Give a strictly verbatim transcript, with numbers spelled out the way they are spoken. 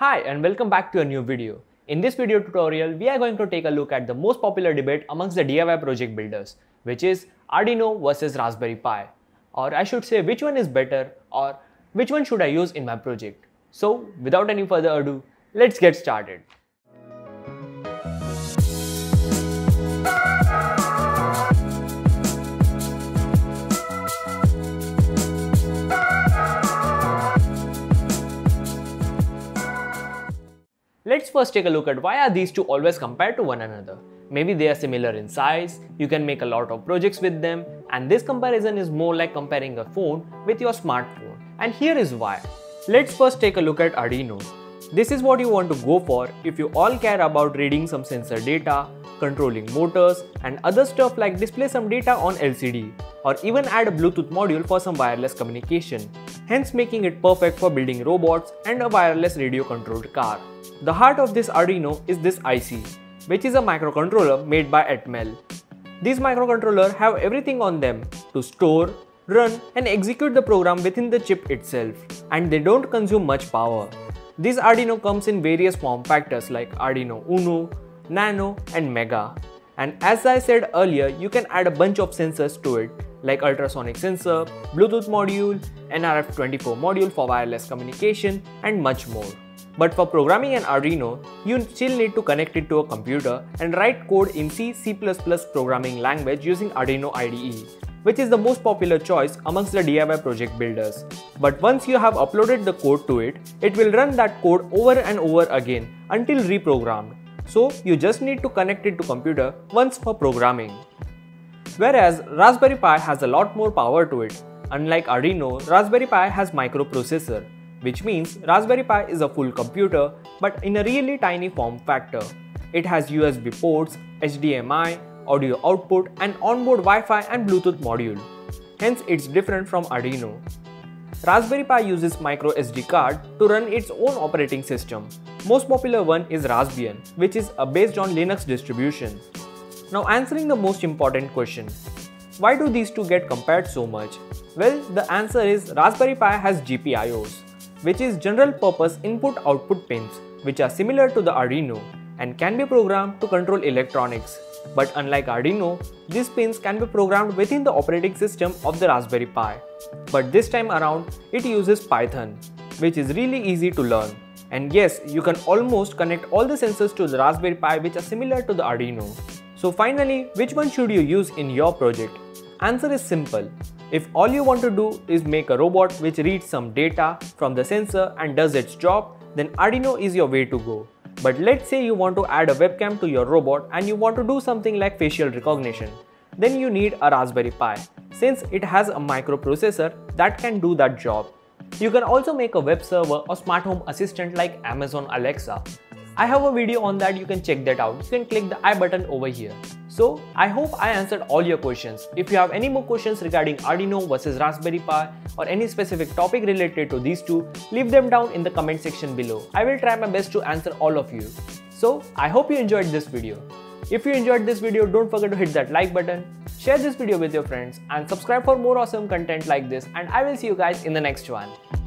Hi and welcome back to a new video. In this video tutorial, we are going to take a look at the most popular debate amongst the D I Y project builders, which is Arduino versus Raspberry Pi. Or I should say which one is better or which one should I use in my project. So without any further ado, let's get started. Let's first take a look at why are these two always compared to one another. Maybe they are similar in size, you can make a lot of projects with them, and this comparison is more like comparing a phone with your smartphone. And here is why. Let's first take a look at Arduino. This is what you want to go for if you all care about reading some sensor data, controlling motors, and other stuff like display some data on L C D, or even add a Bluetooth module for some wireless communication, hence making it perfect for building robots and a wireless radio controlled car. The heart of this Arduino is this I C, which is a microcontroller made by Atmel. These microcontrollers have everything on them to store, run and execute the program within the chip itself, and they don't consume much power. This Arduino comes in various form factors like Arduino Uno, Nano and Mega. And as I said earlier, you can add a bunch of sensors to it like ultrasonic sensor, Bluetooth module, N R F twenty-four module for wireless communication and much more. But for programming an Arduino, you still need to connect it to a computer and write code in C, C plus plus programming language using Arduino I D E, which is the most popular choice amongst the D I Y project builders. But once you have uploaded the code to it, it will run that code over and over again until reprogrammed. So you just need to connect it to computer once for programming. Whereas Raspberry Pi has a lot more power to it. Unlike Arduino, Raspberry Pi has microprocessor, which means Raspberry Pi is a full computer but in a really tiny form factor. It has U S B ports, H D M I, audio output and onboard Wi-Fi and Bluetooth module. Hence it's different from Arduino. Raspberry Pi uses micro S D card to run its own operating system. Most popular one is Raspbian, which is uh, based on Linux distribution. Now answering the most important question, why do these two get compared so much? Well, the answer is Raspberry Pi has G P I Os, which is general purpose input-output pins, which are similar to the Arduino and can be programmed to control electronics. But unlike Arduino, these pins can be programmed within the operating system of the Raspberry Pi. But this time around, it uses Python, which is really easy to learn. And yes, you can almost connect all the sensors to the Raspberry Pi which are similar to the Arduino. So finally, which one should you use in your project? Answer is simple. If all you want to do is make a robot which reads some data from the sensor and does its job, then Arduino is your way to go. But let's say you want to add a webcam to your robot and you want to do something like facial recognition. Then you need a Raspberry Pi, since it has a microprocessor that can do that job. You can also make a web server or smart home assistant like Amazon Alexa. I have a video on that, you can check that out. You can click the I button over here. So I hope I answered all your questions. If you have any more questions regarding Arduino versus Raspberry Pi or any specific topic related to these two, leave them down in the comment section below. I will try my best to answer all of you. So I hope you enjoyed this video. If you enjoyed this video, don't forget to hit that like button, share this video with your friends and subscribe for more awesome content like this, and I will see you guys in the next one.